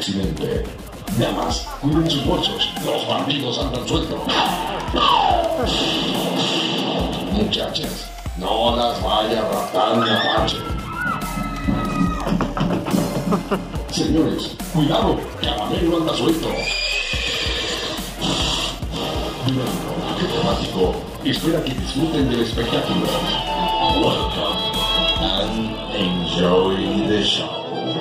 occidente. Damas, cuiden sus bolsos. Los bandidos andan sueltos. Muchachas, no las vaya a raptar un apache. Señores, cuidado, Caramelo anda suelto. Durante el rodaje temático, espera que disfruten del espectáculo. Welcome and enjoy the show.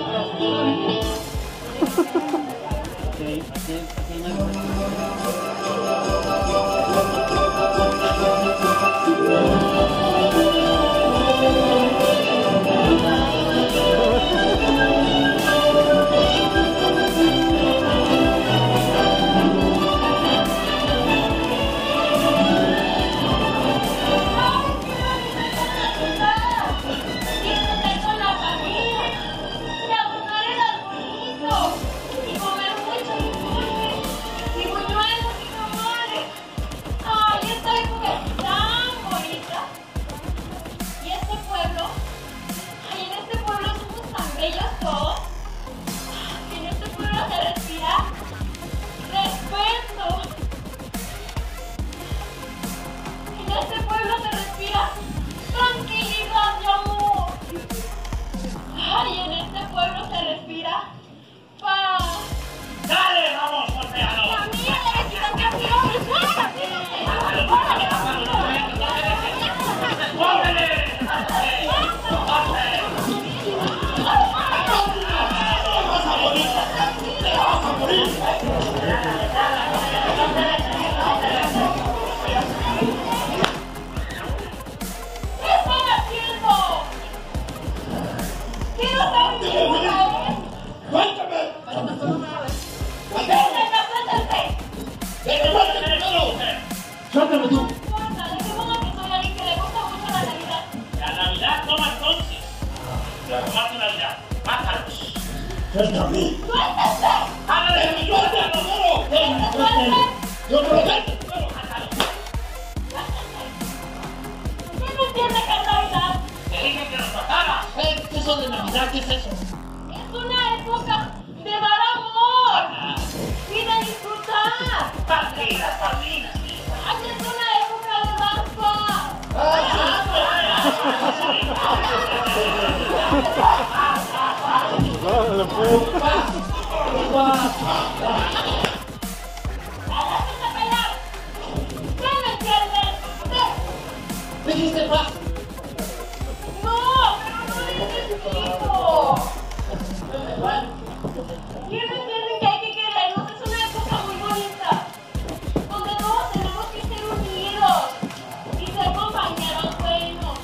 ¡Suéltame tú! ¡Suéltame! ¡Suéltame! ¡Yo no lo suelto! ¿Quién no entiende que es Navidad? ¡Te dije que nos matara! ¿Qué es eso de Navidad? ¿Qué es eso? Es una época de dar amor y de disfrutar. ¡Padrinas, padrinas! ¡Ay, es una época de dar paz! ¡Déjate pelear! ¿Qué no entiendes? ¡Dijiste paz! ¡No! ¡Pero no necesito! ¿Quién no entiende que hay que querernos? Es una época muy bonita, donde todos tenemos que ser unidos y ser compañeros buenos.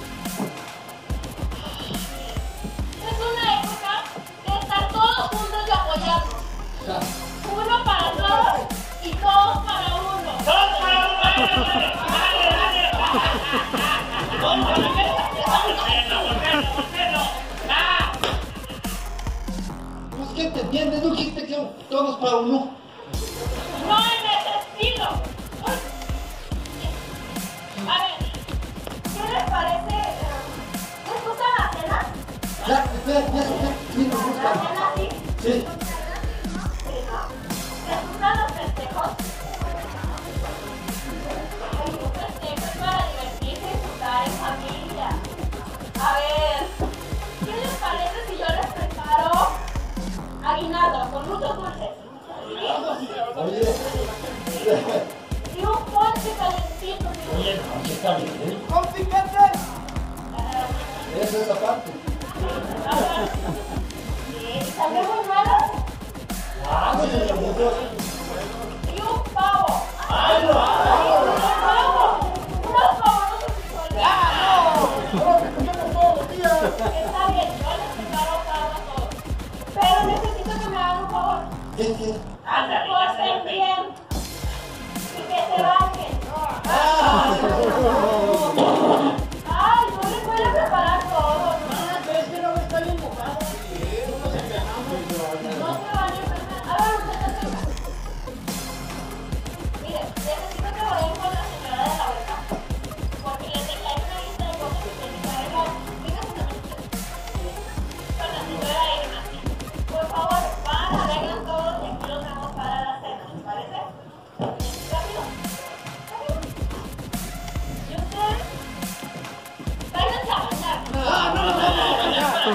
Es una época de estar todos juntos y apoyarnos. Uno para todos y todos para uno. ¡Todos para uno! Pues ¿qué te entiendes? ¿No dijiste que todos para uno? No en ese estilo. A ver, ¿qué les parece? ¿Les gusta la cena? Ya, espera, sí nos ¿La gusta. cena sí? Sí. ¿Les gustan los festejos? Ay, un festejo es para divertirse y disfrutar en familia. A ver, ¿qué les parece si yo les preparo aguinaldo con muchos dulces? Oye, Y un ponche calentito. oye, no, está bien, ¿eh? ¡Con piquete! Esa es la parte. ¿Y también muy malos? Ah, no se lo metió. Y un pavo. ¡Ay, no! ¡Un pavo! ¡Unos pavos no se frijoles! ¡No! ¡Escuchamos todos los días! Está bien, yo les preparo pavo a todos. Pero necesito que me hagan un favor. ¿Qué? Que corten bien. Y que se bajen. Ay, no les voy a preparar todo. Pero es que no me está bien mojado. No se van a enfermar. A ver, ustedes vengan. Miren, necesito que vayan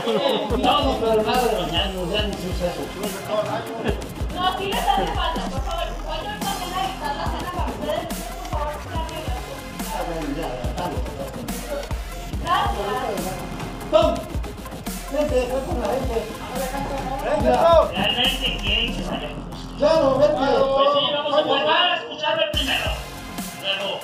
No, pero nada de bañarnos, ya ni se usa eso. No, sí les hace falta, por favor. Voy yo también a dictar la cena para ustedes. Por favor, que Ah, bueno, ya, dale. gracias. ¡Tom! Vente, ve con la gente. Realmente quieren que vaya con usted. Claro, vete. Pues sí, vamos a volver a escucharme primero. Luego,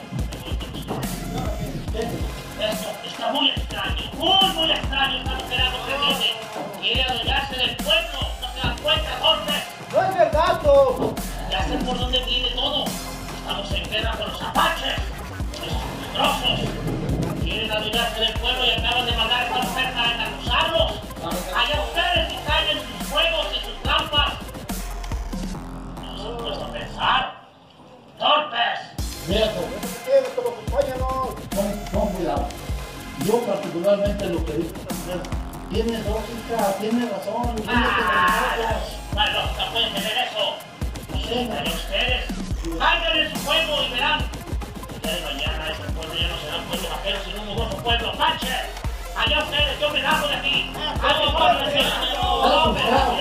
esto está muy extraño, muy extraño. Esta mujer algo tremendo. Quiere adueñarse del pueblo. ¿No se dan cuenta, Torpes? ¡No es verdad, Tom! Ya sé por dónde viene todo. Estamos en guerra con los apaches, con esos poderosos. Quieren adueñarse del pueblo y acaban de mandar a esta mujer para acusarlos. Allá ustedes y caen en sus juegos y sus trampas. No se han puesto a pensar. ¡Torpes! Mira, Tom, ¿Quieres? Como acompáñanos. pon cuidado. Yo particularmente lo que digo esta mujer, tiene lógica, tiene razón. Bueno, no pueden tener eso. Pero ustedes, caigan en su juego y verán. El día de mañana este pueblo ya no será un pueblo vaquero, sino un nudoso pueblo apache. Allá ustedes, yo me largo de aquí. Hago por el cielo.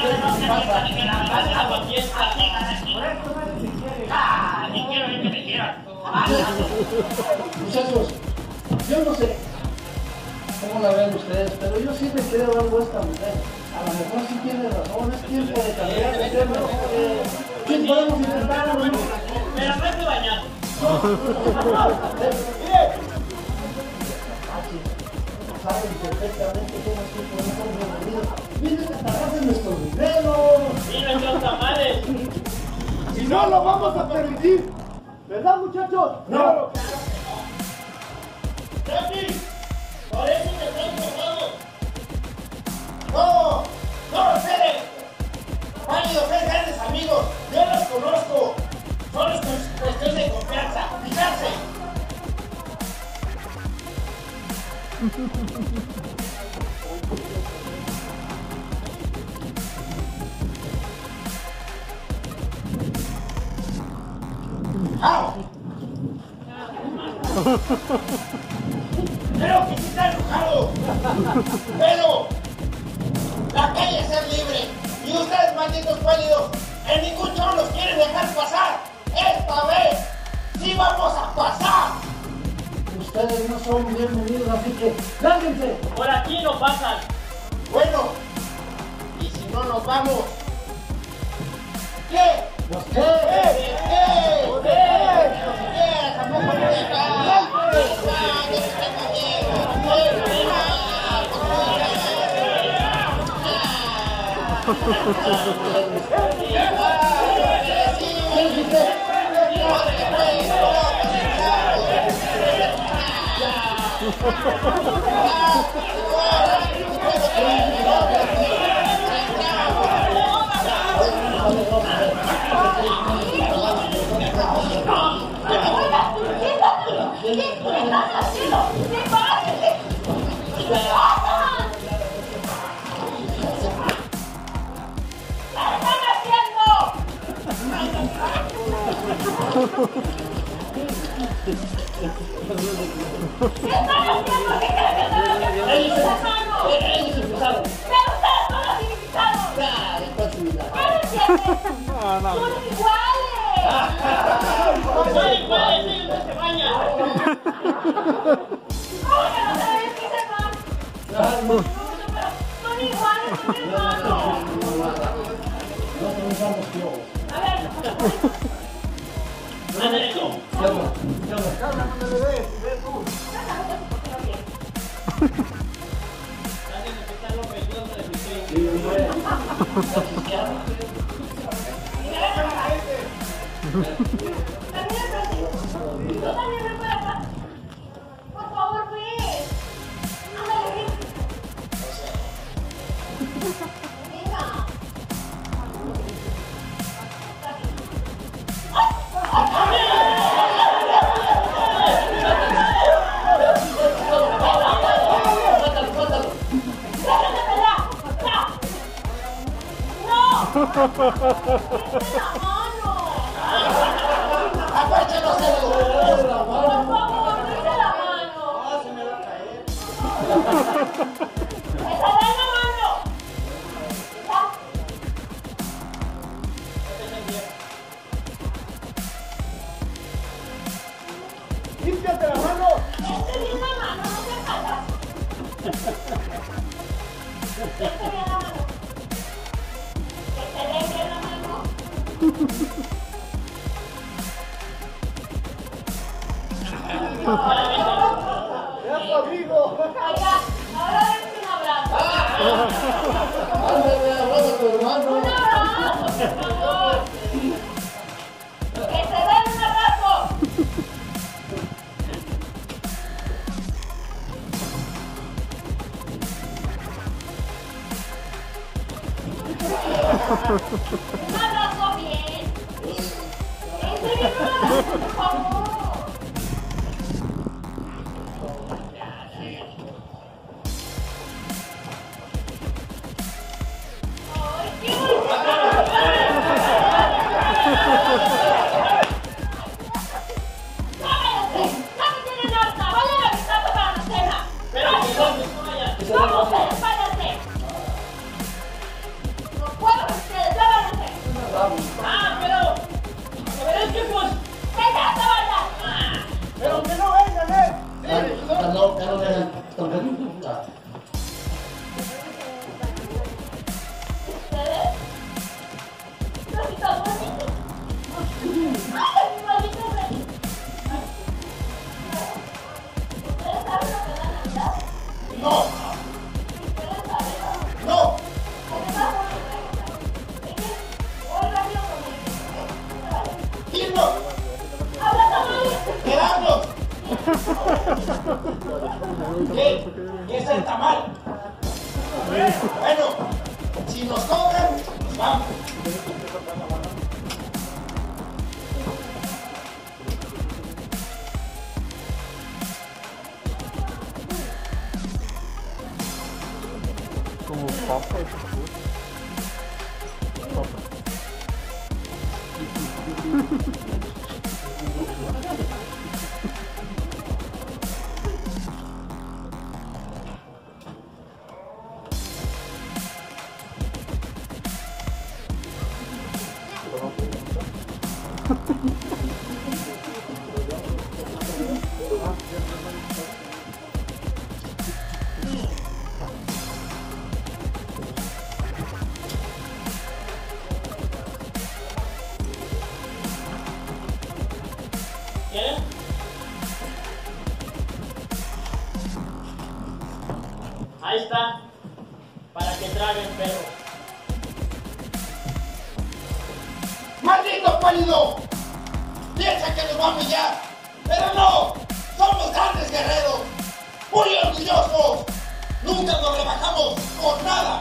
Ni quiero que me quieran. Muchachos, yo no sé cómo la ven ustedes, pero yo sí me creo algo a esta mujer. A lo mejor sí tiene razón, es tiempo de cambiar de tema. Sí, podemos intentarlo, ¿no? Pero no estoy bañado. Saben perfectamente cómo es que podemos bienvenidos. Vienen a trabajar en nuestros dinero. Miren los tamales. Y no lo vamos a permitir. ¿Verdad, muchachos? No. ¡Capi! Parece que están enojados. ¡No! ¡No, ustedes! ¡Válidos, ser grandes amigos! ¡Yo los conozco! Solo es cuestión de confianza. ¡Fijarse! ¡Au! Creo que sí está enojado. Pero la calle es ser libre. Y ustedes, malditos pálidos, en ningún show los quieren dejar pasar. Esta vez sí vamos a pasar. Ustedes no son bienvenidos, así que lárguense. Por aquí no pasan. Bueno, y si no nos vamos, ¿qué? ¿Los ¿Qué? qué? ¿Qué? ¿Qué? Tampoco me dejan. Por favor, ve. Ándale, venga. ¡Apárchenos el Por favor, deje la mano. Se me va a caer. ¡Esa da la mano! Oiga, ahora dense un abrazo. Ándale, abraza a tu hermano. Un abrazo, por favor. Que se den un abrazo. Un abrazo bien. Dense bien un abrazo, por favor. Ay, qué bonito. ¡Cállate! ¡Ya me tienen harta! ¡Vayan avisando para la cena! Pero que ¿dónde se vayan? ¿Cómo ustedes? ¡Váyanse! ¡No puedo con ustedes! ¡Ya váyanse! Ah, pero es que pues... ¡Que ya se vayan! Pero que no vengan, Que no vengan. ¿Ustedes? ¡Rositas bonitos! ¡Ay, mi maldito rey! ¿Ustedes saben lo que es la Navidad? No, ¿Ustedes saben? no. Hoy rápido conmigo. Irnos, ¡Habla tamales! quedarnos. ¿Qué? ¿Qué es el tamal? Bueno, si nos cobran, nos vamos. Como papa. ¿Quieren? Ahí está. Para que traguen perros. ¡Maldito pálido! Piensa que nos va a humillar, pero no. Somos grandes guerreros, muy orgullosos. Nunca nos rebajamos por nada.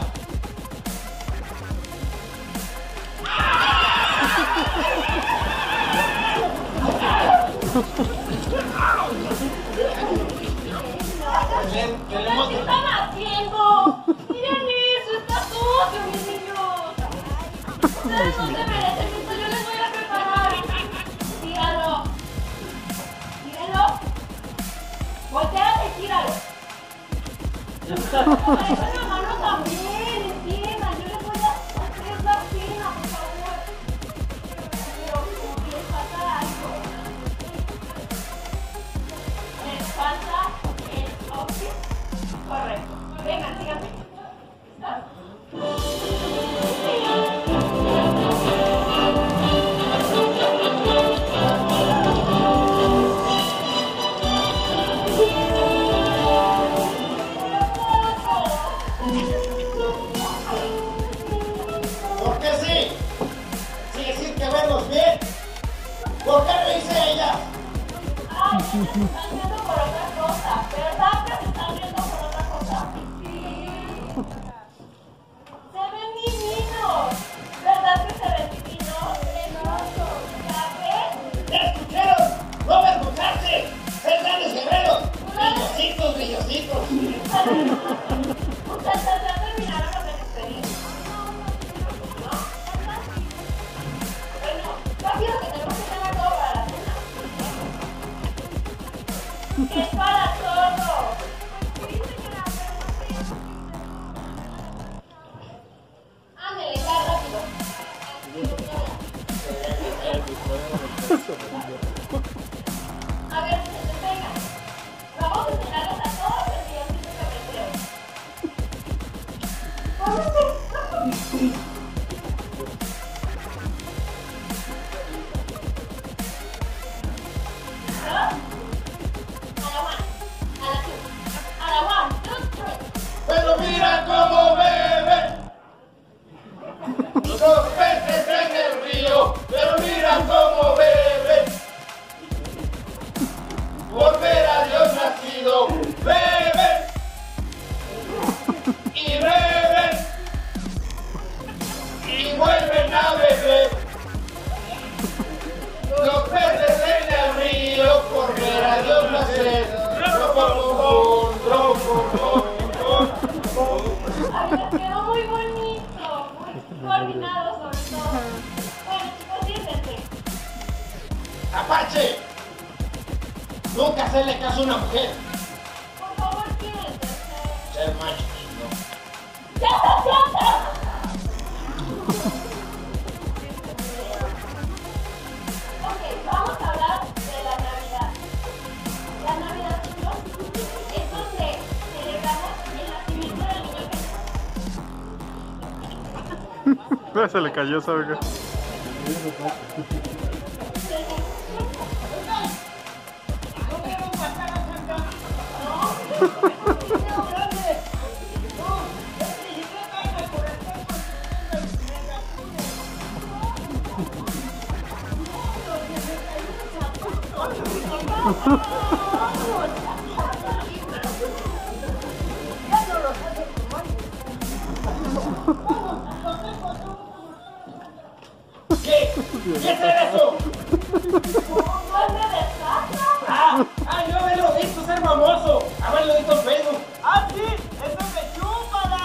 Tenemos ¿Qué están haciendo? Miren eso, está sucio, mis niños. Ustedes no se merecen esto, yo les voy a preparar. Tíralo. Tírenlo. Volteate y tíralo. Ay, con la mano también, entiendan. Yo les voy a hacer la cena, por favor. Pero les falta algo. Les falta el outfit. Correcto. Vengan, síganme. ¿Por qué sí? Sí decir que vernos bien. ¿Por qué lo hice ella? Ay, se están viendo por otra cosa. ¿Verdad que se están viendo por otra cosa? Sí. Se ven divinos. ¿Verdad que se ven divinos? Hermosos. ¿Ya ves? ¿Ya escucharon? ¡No avergonzarse! ¡Ser grandes guerreros! ¡Brillositos, brillositos! Ustedes ya terminaron los experiencias. ¿No? Bueno, rápido que tenemos que tener todo para la cena. ¡Es para todos! Ándale, ya rápido. A ver, se vengan. Vamos a enseñarles a todos el villancico que aprendieron. A la 1, a la 2, a la 3, ¡Apache! Nunca hacerle caso a una mujer. Por favor, siéntese. Ser macho, no. ¡Ya se sienta! Ok, vamos a hablar de la Navidad. La Navidad, chicos, es donde celebramos el nacimiento del niño Jesús. Se le cayó, ¿sabe qué? ¿Qué? ¿Qué es eso? ¡Duende de casa! Yo haberlo visto ser famoso. Haberlo visto en Facebook. ¡Ah, sí! ¡Eso me chúpala!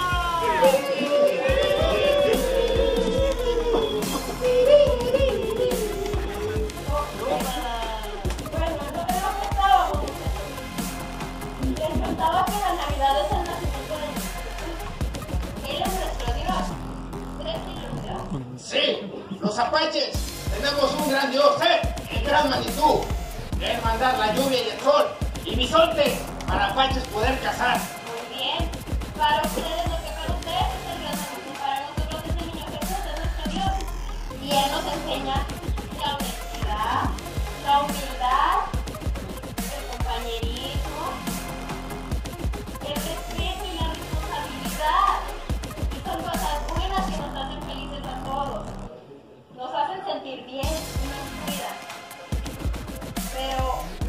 Bueno, eso es lo que estábamos. Les contaba que la Navidad es el nacimiento de Jesús. Él es nuestro Dios. ¿Crees que lo Dios? Sí, los apaches tenemos un gran dios, el gran Manitou. Él mandar la lluvia y el sol y bisontes para apaches poder cazar. Muy bien. Para ustedes, lo que para ustedes es el gran Jesús. Para nosotros es el niño Jesús, es nuestro Dios. Y Él nos enseña la honestidad, la humildad, el compañerismo, el respeto y la responsabilidad. Y son cosas buenas que nos hacen felices a todos. Nos hacen sentir bien y nos cuidan. Pero,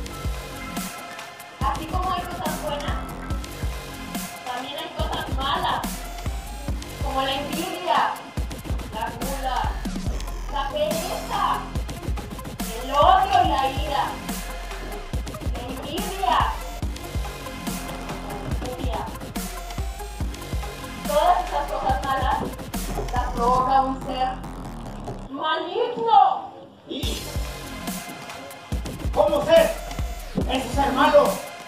así como hay cosas buenas, también hay cosas malas, como la envidia, la gula, la pereza, el odio y la ira, la envidia, la furia. Todas estas cosas malas las provoca un ser maligno. ¿Y cómo ser ese ser malo?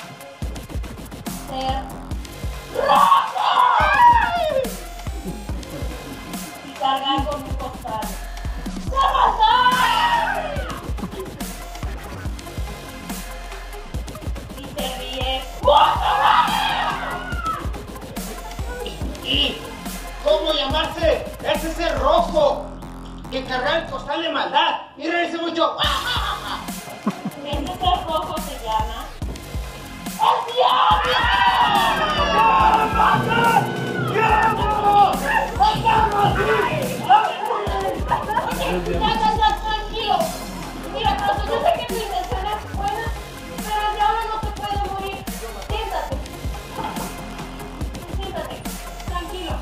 Ser rojo y cargar con un costal. ¡Se y se ríe. ¿Y cómo llamarse ese ser rojo que carga el costal de maldad y reírse mucho? Ese ser rojo se llama ¡el diablo! Ya, tranquilo. Mira, Caso, yo sé que tu intención es buena, pero el diablo no se puede morir. Siéntate. Siéntate. Tranquilo.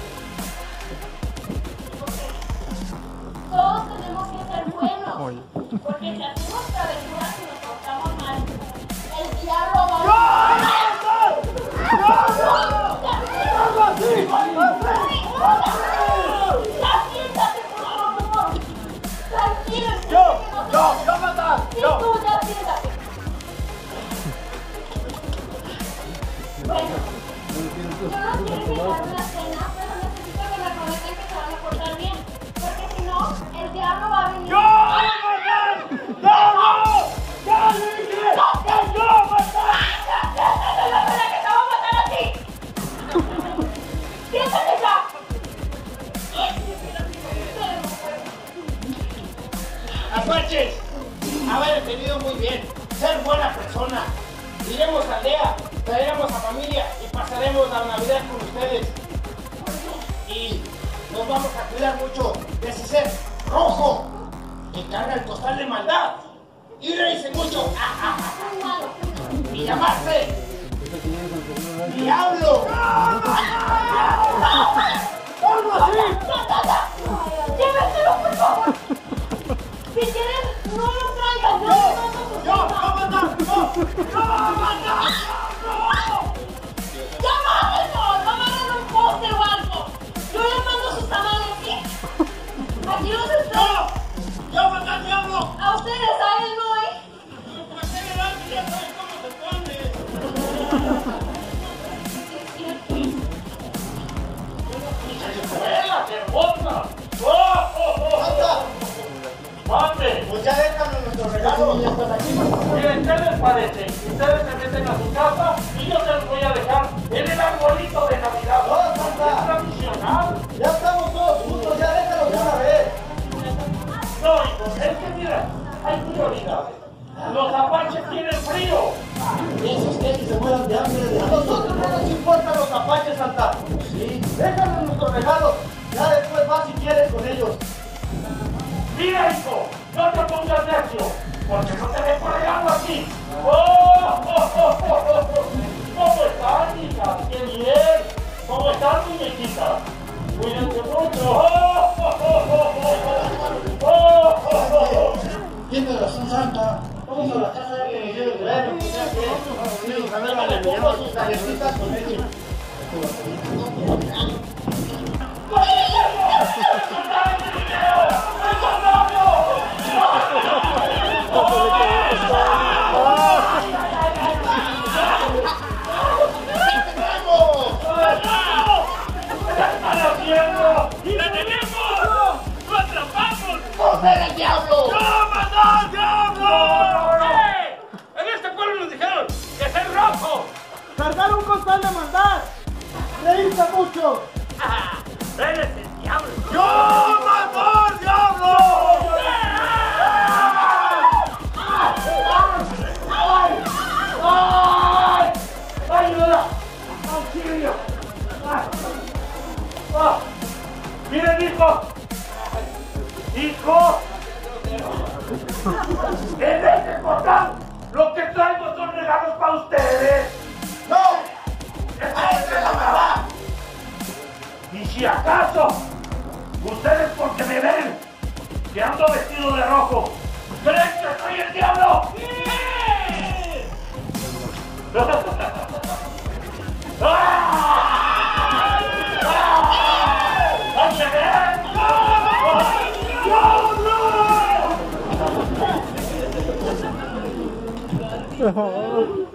Ok. Todos tenemos que ser buenos. Porque si hacemos travesuras y nos portamos mal, el diablo va a... ¡Ya siéntate, por favor! ¡Tranquilo! ¡Yo, matar! ¡Sí, tú, ya siéntate! Bueno, yo no quiero invitar una cena, pero necesito que me prometen que se van a portar bien, porque si no, el diablo va a venir. ¡Yo voy a matar! ¡No! ¡Ya dije que yo voy a matar! ¡Siéntate, la pena que te va a matar a ti! ¡Siéntate ya! Apaches, haber entendido muy bien, ser buena persona. Iremos a aldea, traeremos a familia y pasaremos la Navidad con ustedes. Y nos vamos a cuidar mucho de ese ser rojo que carga el costal de maldad y reírse mucho y llamarse Diablo. ¡Lléveselo, por favor! Si quieres, no lo traigas. ¡Ya mátenlo un poste o algo! ¡Yo le mando sus tamales, sí! ¡Aquí los estoy! ¡Yo maté al diablo! ¡A ustedes, a él no! ¡Escuela, hermosa! ¡Oh! ¡Mande! Pues ya déjanos nuestros regalos. Miren, ¿qué les parece? Ustedes se meten a su casa y yo se los voy a dejar en el arbolito de Navidad. ¡Oh, Santa! Es tradicional. Ya estamos todos juntos, ya déjanos de una vez. No, hijos, es que mira, hay prioridades. Los apaches tienen frío. Esos que se mueran de hambre. A nosotros no nos importan los apaches, Santa. Sí, déjanos nuestros regalos. Ya después vas si quieres con ellos. Mira, hijo, no te pongas necio, porque no te dejo regalo aquí. ¡Oh! ¿Cómo estás, hija? ¡Qué bien! ¿Cómo estás, muñequita? Cuídense mucho. Tiene razón, Santa. Vamos a la casa de que nos lleve. Bueno, pues ya que. A ver, le pongo sus galletitas con leche. ¡El diablo! ¡No, mandó, diablo! ¡Eh! En este pueblo nos dijeron que es el rojo. ¡Cargaron un costal de maldad! ¡Reírse mucho! ¡Ah! ¡Eres el diablo! ¡Yo mató al diablo! ¡Ay! ¡Ayuda! ¡Auxilio! ¡Ah! ¡Ah! ¡Miren, hijo! ¡Hijo! En este costal lo que traigo son regalos para ustedes. ¡No! ¡Esa es la verdad! Y si acaso ustedes porque me ven que ando vestido de rojo, ¿creen que soy el diablo? ¡Diablo!